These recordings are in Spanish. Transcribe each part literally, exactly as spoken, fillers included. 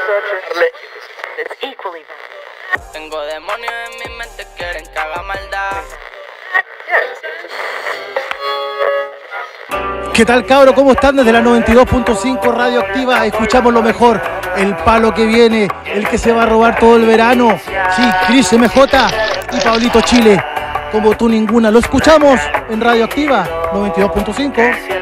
Tengo demonios en mi mente, quieren que haga maldad. ¿Qué tal, cabro? ¿Cómo están? Desde la noventa y dos punto cinco Radioactiva escuchamos lo mejor, el palo que viene, el que se va a robar todo el verano. Sí, Chris M J y Pablito Chile, como tú ninguna. Lo escuchamos en Radioactiva noventa y dos punto cinco.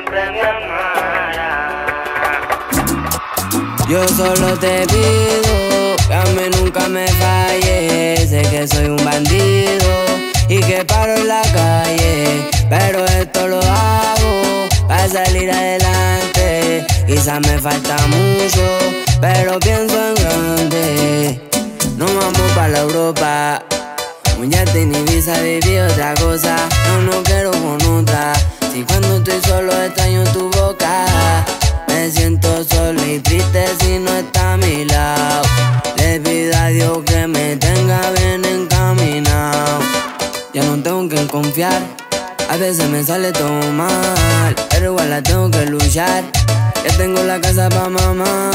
Yo solo te pido que a mí nunca me falles. Sé que soy un bandido y que paro en la calle, pero esto lo hago para salir adelante. Quizás me falta mucho, pero pienso en grande. No vamos para la Europa, muñate en Ibiza, viví otra cosa. No, no quiero con otra. Si cuando estoy solo extraño tu boca. Me siento solo y triste si no está a mi lado. Le pido a Dios que me tenga bien encaminado. Ya no tengo que confiar, a veces me sale todo mal, pero igual la tengo que luchar. Ya tengo la casa pa' mamá,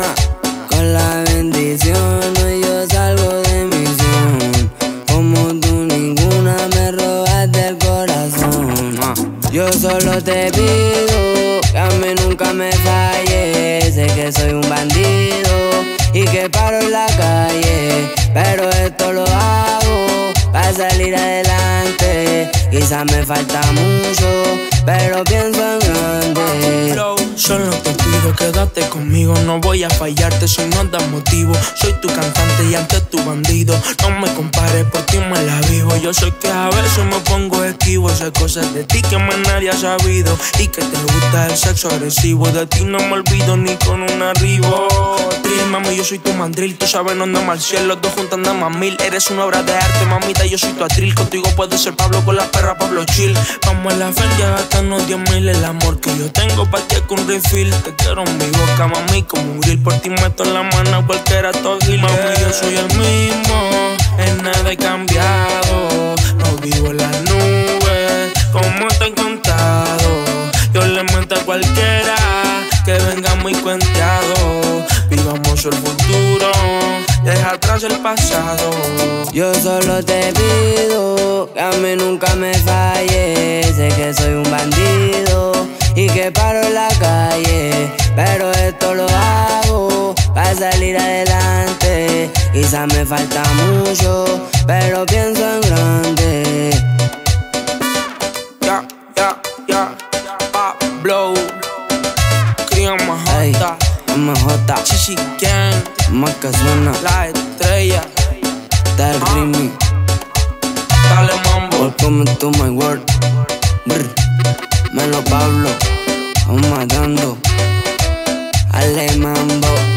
con la bendición hoy yo salgo de misión. Como tú ninguna me robaste el corazón. Yo solo te pido que a mí nunca me falles. Sé que soy un bandido y que paro en la calle, pero esto lo hago para salir adelante. Quizás me falta mucho, pero pienso en grande. Flow, solo te pido quédate conmigo. No voy a fallarte si no das motivo. Soy tu cantante y antes tu bandido. No me compares, por ti me la vivo. Yo sé que a veces me pongo esquivo. Sé cosas de ti que más nadie ha sabido. Y que te gusta el sexo agresivo. De ti no me olvido ni con un arribo. Trill, mami, yo soy tu mandril. Tú sabes, no andamos al cielo, los dos juntos andamos a mil. Eres una obra de arte, mamita, yo soy tu atril. Contigo puedo ser Pablo, con la perra Pablo Chill. Vamos a la feria, gastarnos diez mil. El amor que yo tengo pa' ti es con refill. Te quiero en mi boca, mami, como un grill. Por ti meto en la mano cualquiera tojil. Mami, yo soy el mismo, en nada he cambiado. No vivo en las nubes, como te he contado. Yo le meto a cualquiera que venga muy cuenteado. Vivamos el futuro, deja atrás el pasado. Yo solo te pido que a mí nunca me falles. Sé que soy un bandido y que paro en la calle, pero esto lo hago para salir adelante. Quizás me falta mucho, pero pienso en grande. Ya, ya, ya, Pablo Cría M J, M J, Chichi Gang, más que suena la estrella. Dar Rimi, Dale mambo. welcome to my world. Brr. Melo Pablo, aún matando. Ale mambo.